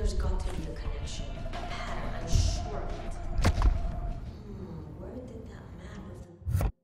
There's got to be a connection. A pattern, I'm sure of it. Where did that map of the...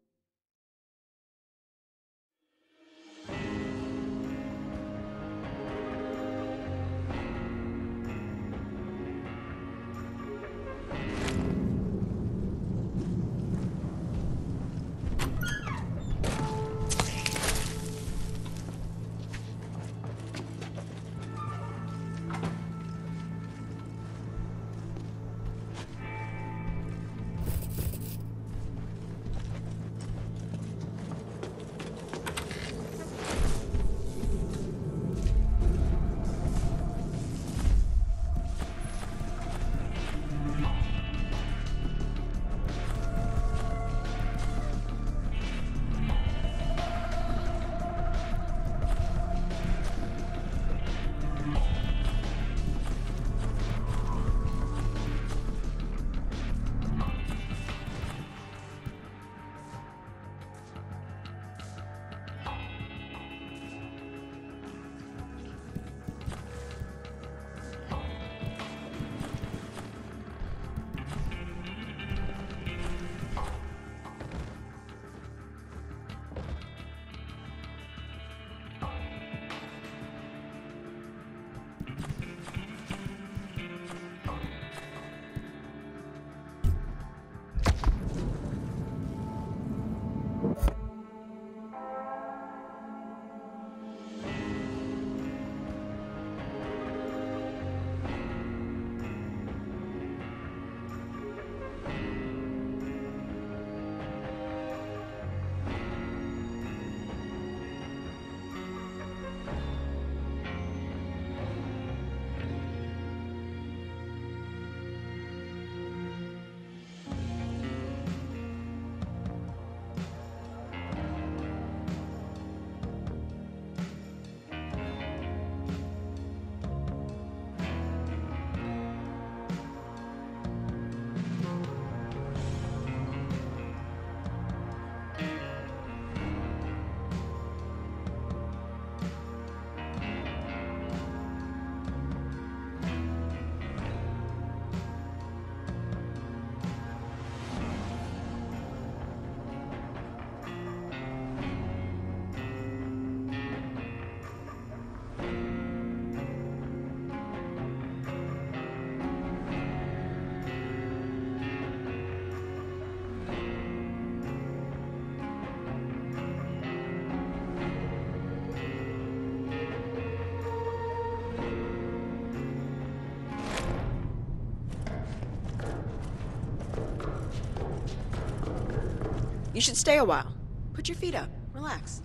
You should stay a while. Put your feet up. Relax.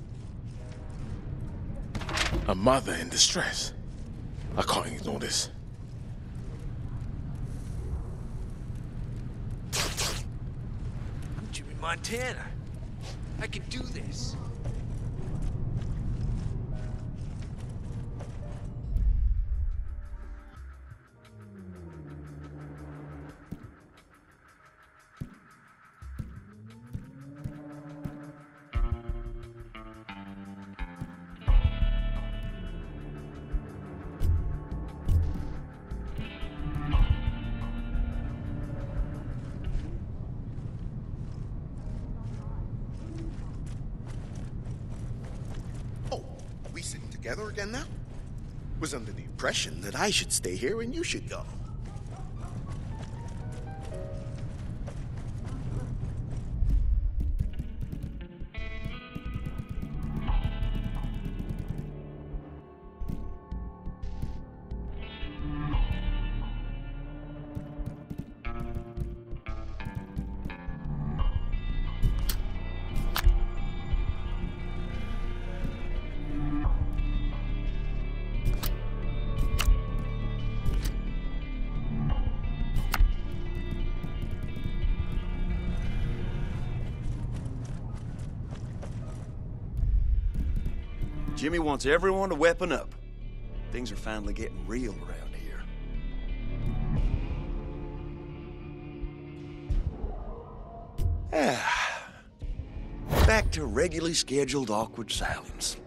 A mother in distress. I can't ignore this. I'm Jimmy Montana. I can do this. Together again now? Was under the impression that I should stay here and you should go. Jimmy wants everyone to weapon up. Things are finally getting real around here. Back to regularly scheduled awkward silence.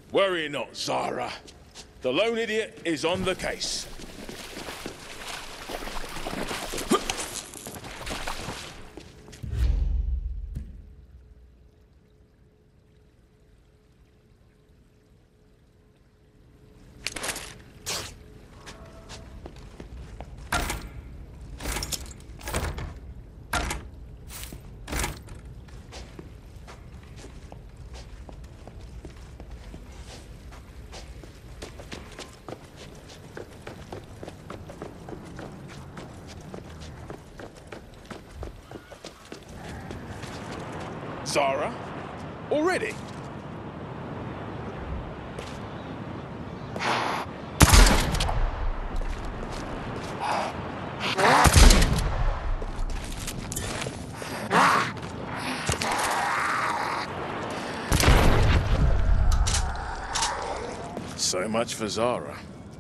Worry not, Zara. The lone idiot is on the case. Zara? Already? So much for Zara.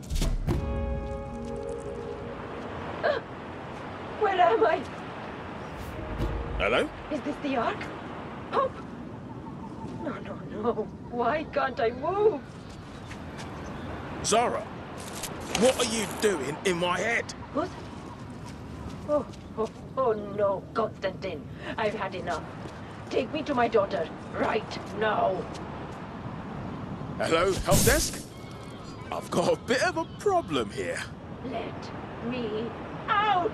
Where am I? Hello? Is this the Ark? Pop! No, no, no. Why can't I move? Zara, what are you doing in my head? What? Oh no, Constantine. I've had enough. Take me to my daughter. Right now. Hello, help desk? I've got a bit of a problem here. Let me out!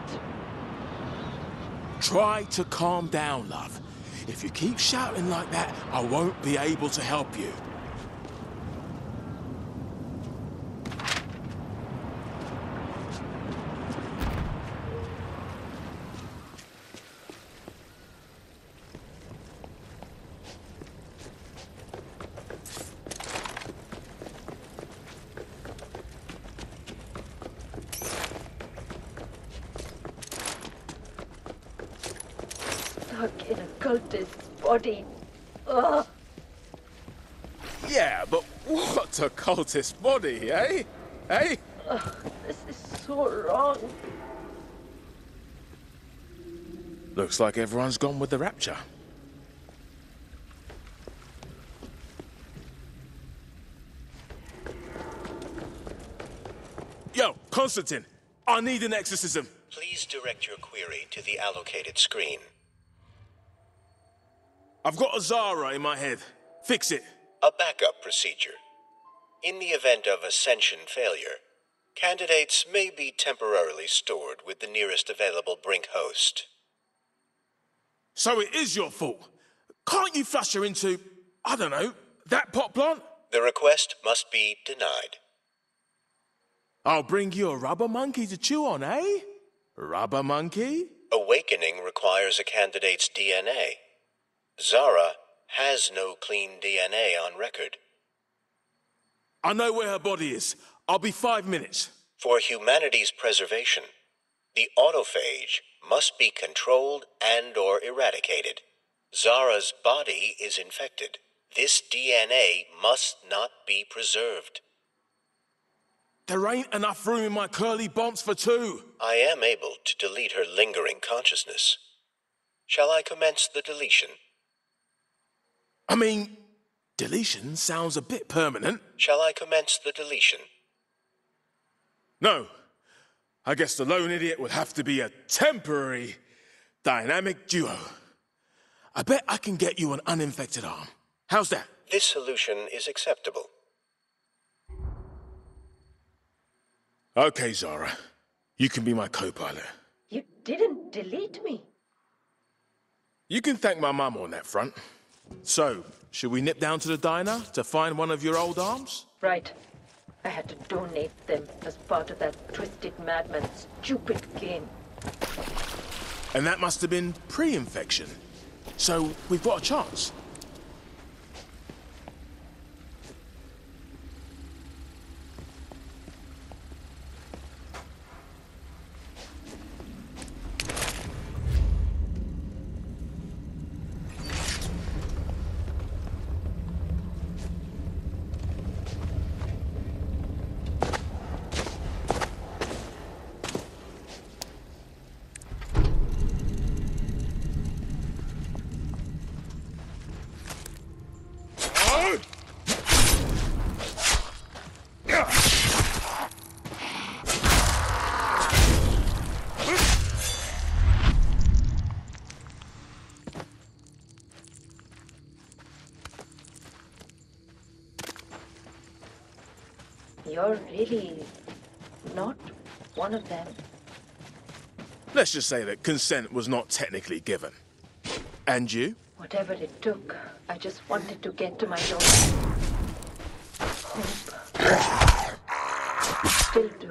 Try to calm down, love. If you keep shouting like that, I won't be able to help you. Stuck in a cultist's body. Ugh. Yeah, but what's a cultist body, eh? Eh? This is so wrong. Looks like everyone's gone with the rapture. Yo, Constantine, I need an exorcism. Please direct your query to the allocated screen. I've got a Zara in my head. Fix it. A backup procedure. In the event of Ascension failure, candidates may be temporarily stored with the nearest available Brink host. So it is your fault. Can't you flush her into, I don't know, that pot plant? The request must be denied. I'll bring you a rubber monkey to chew on, eh? Rubber monkey? Awakening requires a candidate's DNA. Zara has no clean DNA on record. I know where her body is. I'll be 5 minutes. For humanity's preservation, the autophage must be controlled and/or eradicated. Zara's body is infected. This DNA must not be preserved. There ain't enough room in my curly bumps for two. I am able to delete her lingering consciousness. Shall I commence the deletion? I mean, deletion sounds a bit permanent. Shall I commence the deletion? No. I guess the lone idiot would have to be a temporary dynamic duo. I bet I can get you an uninfected arm. How's that? This solution is acceptable. Okay, Zara. You can be my co-pilot. You didn't delete me. You can thank my mum on that front. So, should we nip down to the diner to find one of your old arms? Right. I had to donate them as part of that twisted madman's stupid game. And that must have been pre-infection. So, we've got a chance. you're really not one of them. Let's just say that consent was not technically given. And you? Whatever it took, I just wanted to get to my daughter. Hope. Still do.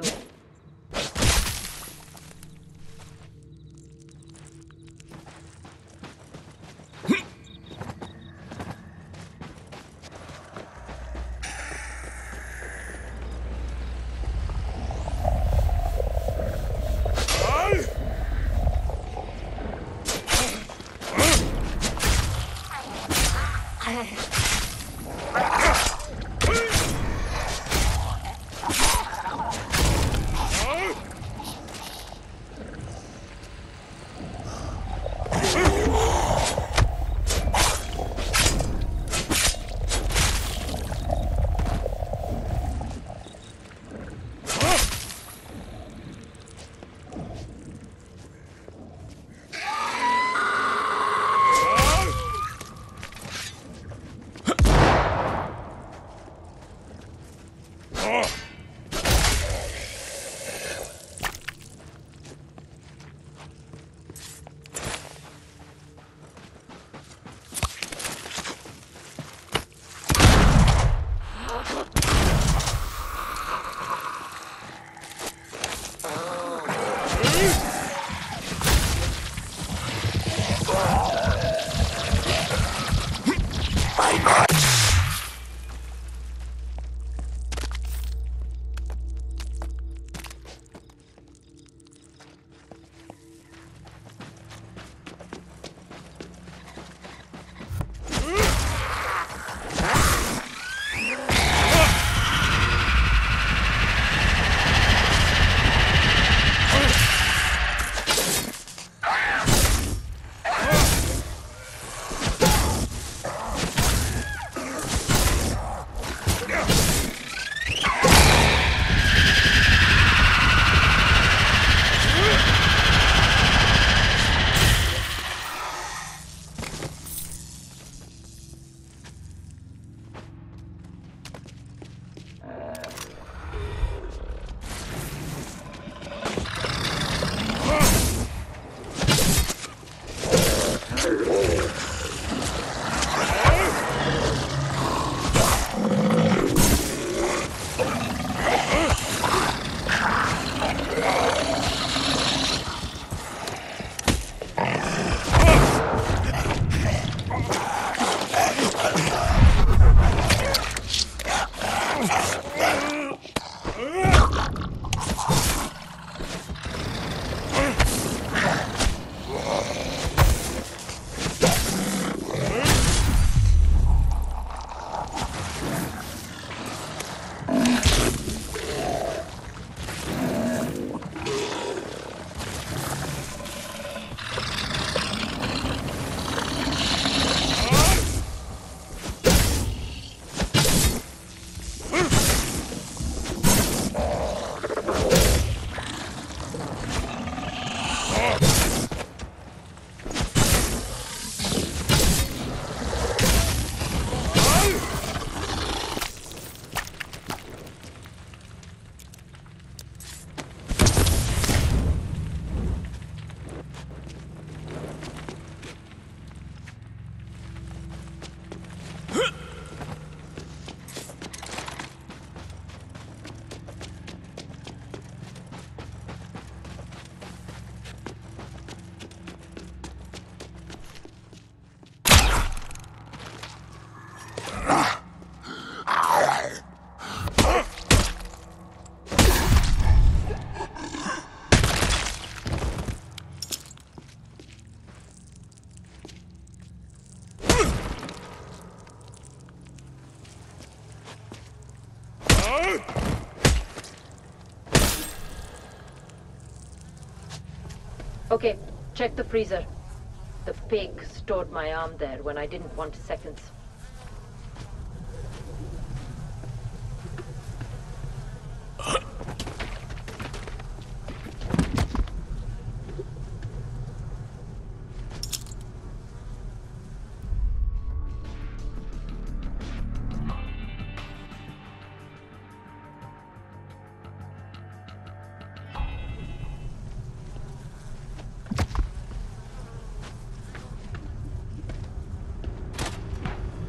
Okay, check the freezer. The pig stored my arm there when I didn't want seconds.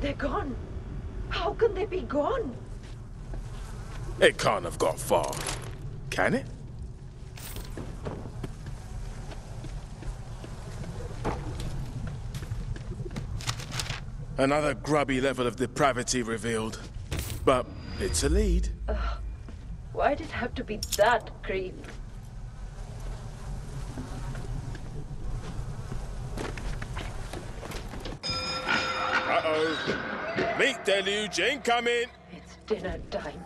They're gone. How can they be gone? It can't have got far, can it? Another grubby level of depravity revealed. But it's a lead. Why'd it have to be that creep? Uh-oh. Meat deluge incoming! It's dinner time.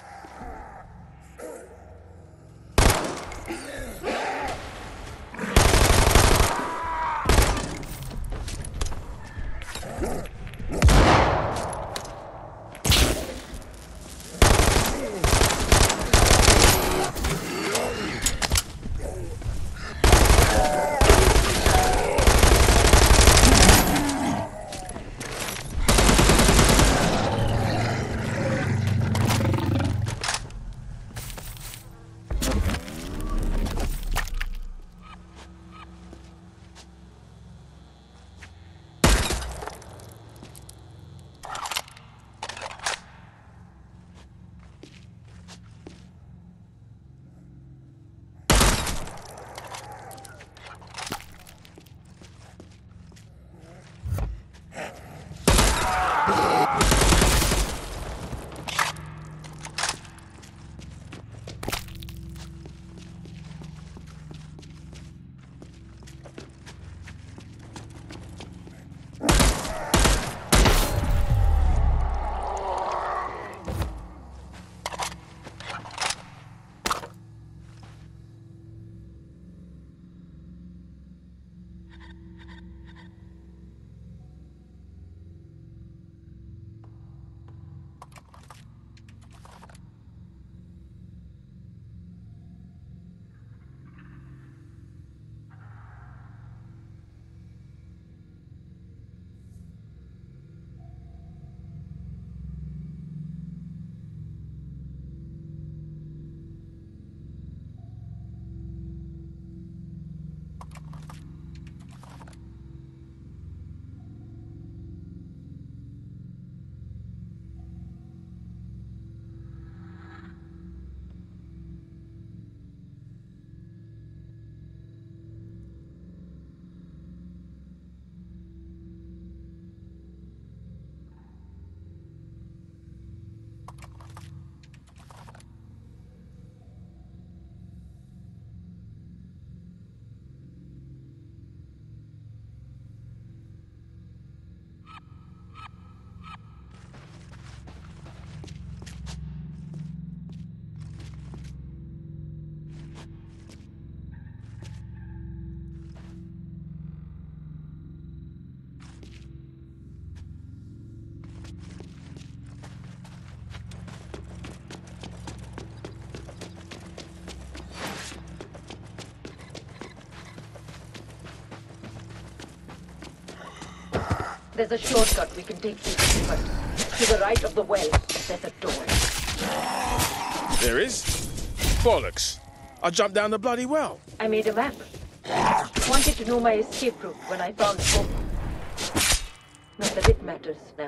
There's a shortcut we can take to the front. To the right of the well, there's a door. There is? Bollocks. I jumped down the bloody well. I made a map. Wanted to know my escape route when I found the book. Not that it matters now.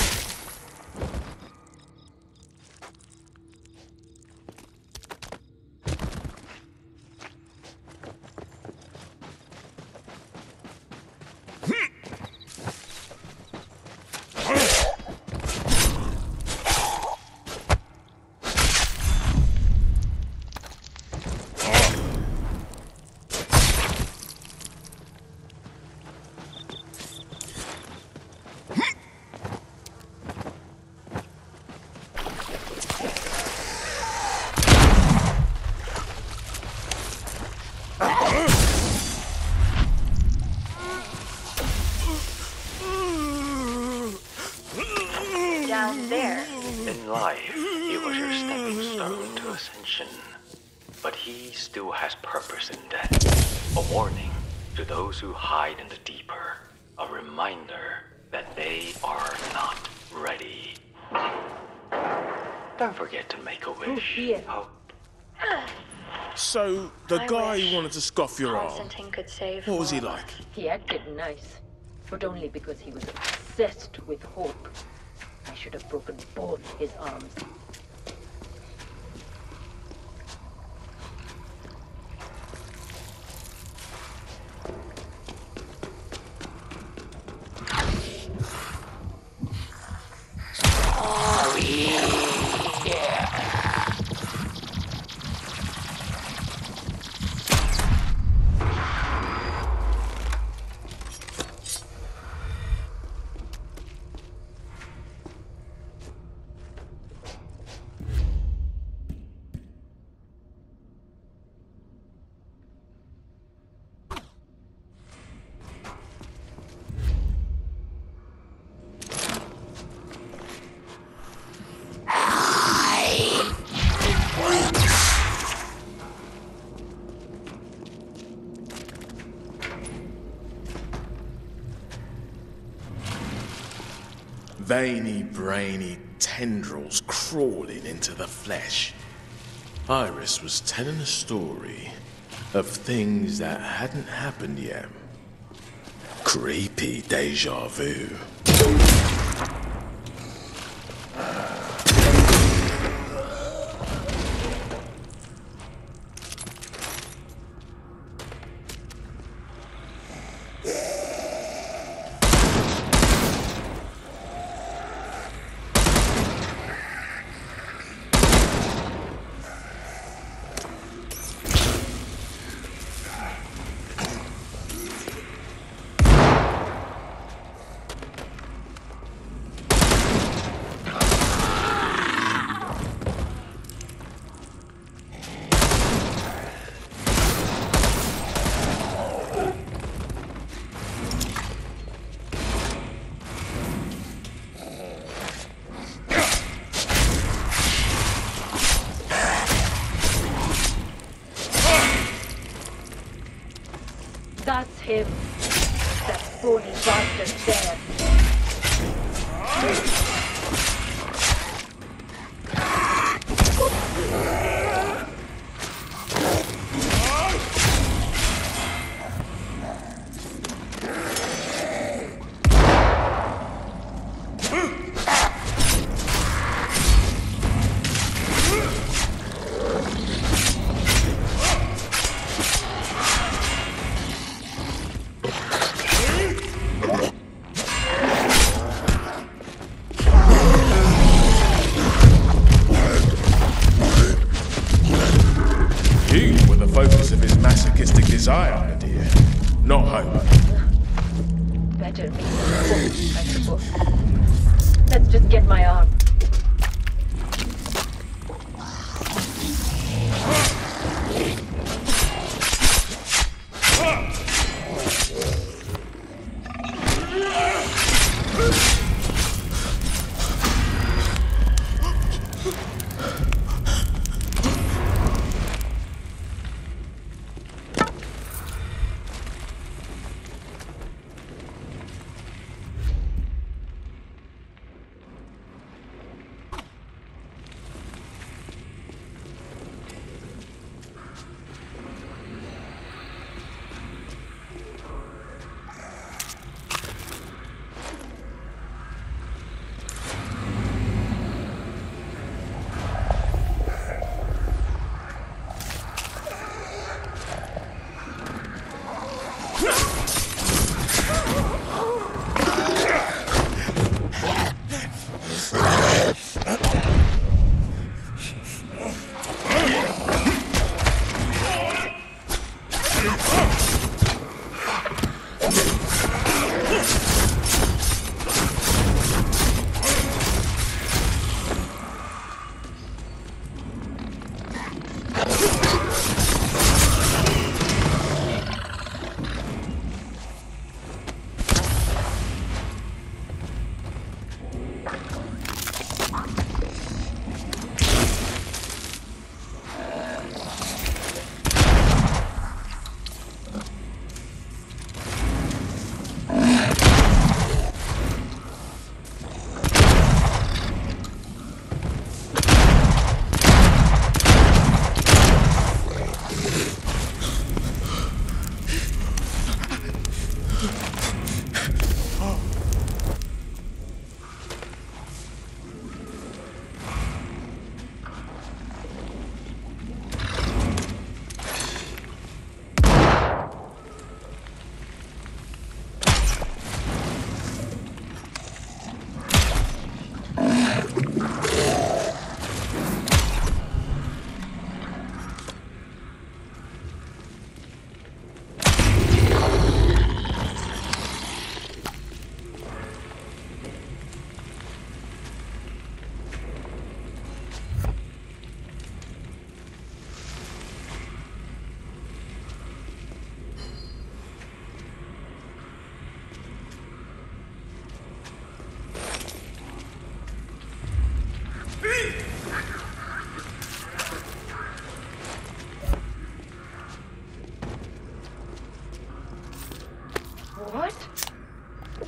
Down there. In life, he was your stepping stone to ascension. But he still has purpose in death. A warning to those who hide in the deeper. A reminder that they are not ready. Don't forget to make a wish. Here. Hope. So, the I guy wish who wanted to scoff your arm, Constantine could save what was he more of like? He acted nice, but only because he was a obsessed with hope. I should have broken both his arms. Veiny, brainy tendrils crawling into the flesh. Iris was telling a story of things that hadn't happened yet. Creepy deja vu. That's him. That phony bastard there. Desire, dear, not hope. Better make them both, I suppose. Let's just get my arm.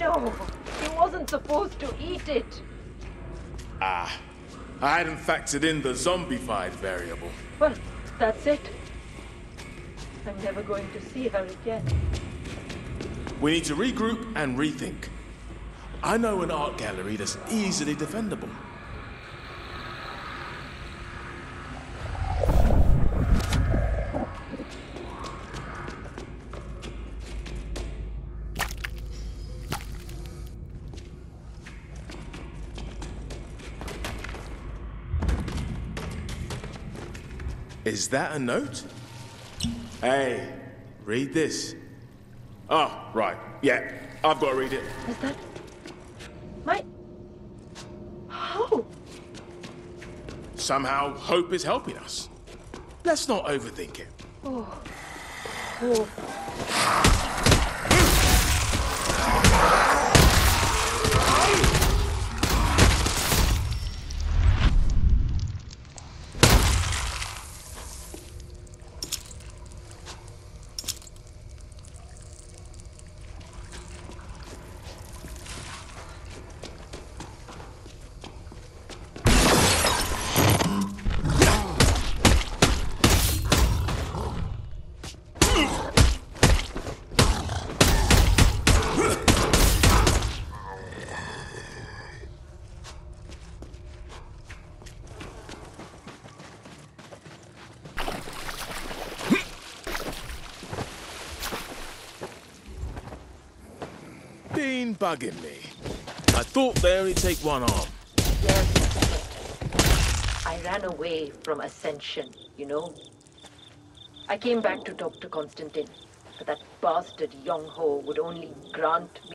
No, he wasn't supposed to eat it. I hadn't factored in the zombified variable. Well, that's it. I'm never going to see her again. We need to regroup and rethink. I know an art gallery that's easily defendable. Is that a note? Hey, read this. Oh, right. Yeah, I've got to read it. Is that... my... How? Somehow, hope is helping us. Let's not overthink it. Oh. Oh. Been bugging me. I thought they only take one arm. Yes. I ran away from Ascension, you know. I came back to talk to Constantine, but that bastard Young Ho would only grant me